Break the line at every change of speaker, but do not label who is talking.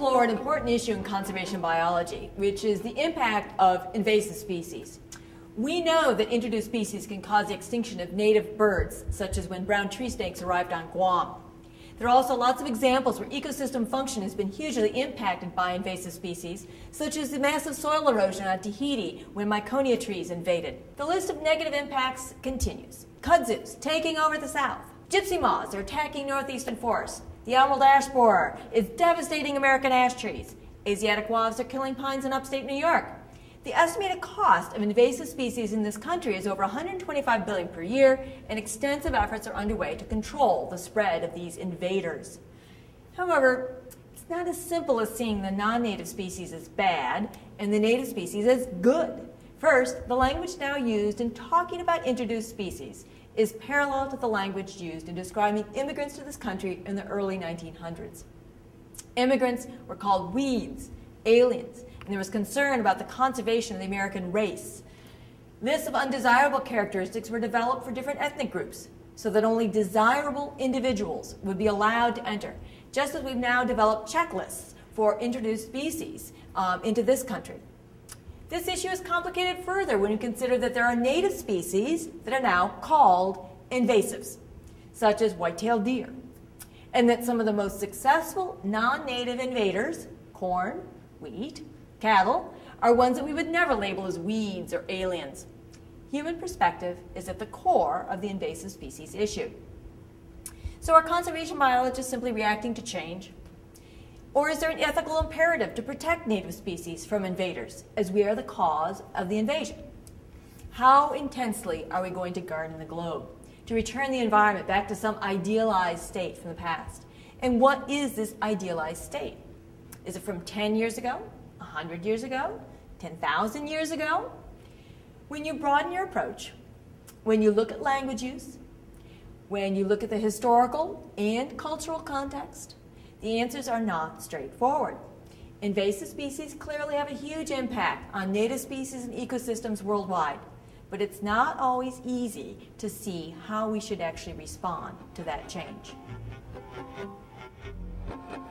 explore an important issue in conservation biology, which is the impact of invasive species. We know that introduced species can cause the extinction of native birds, such as when brown tree snakes arrived on Guam. There are also lots of examples where ecosystem function has been hugely impacted by invasive species, such as the massive soil erosion on Tahiti when Myconia trees invaded. The list of negative impacts continues. Kudzus taking over the south. Gypsy moths are attacking northeastern forests. The emerald ash borer is devastating American ash trees. Asiatic wasps are killing pines in upstate New York. The estimated cost of invasive species in this country is over $125 billion per year, and extensive efforts are underway to control the spread of these invaders. However, it's not as simple as seeing the non-native species as bad and the native species as good. First, the language now used in talking about introduced species is parallel to the language used in describing immigrants to this country in the early 1900s. Immigrants were called weeds, aliens, and there was concern about the conservation of the American race. Lists of undesirable characteristics were developed for different ethnic groups so that only desirable individuals would be allowed to enter, just as we've now developed checklists for introduced species into this country. This issue is complicated further when you consider that there are native species that are now called invasives, such as white-tailed deer, and that some of the most successful non-native invaders, corn, wheat, cattle, are ones that we would never label as weeds or aliens. Human perspective is at the core of the invasive species issue. So are conservation biologists simply reacting to change? Or is there an ethical imperative to protect native species from invaders, as we are the cause of the invasion? How intensely are we going to garden the globe, to return the environment back to some idealized state from the past? And what is this idealized state? Is it from 10 years ago, 100 years ago, 10,000 years ago? When you broaden your approach, when you look at language use, when you look at the historical and cultural context, the answers are not straightforward. Invasive species clearly have a huge impact on native species and ecosystems worldwide, but it's not always easy to see how we should actually respond to that change.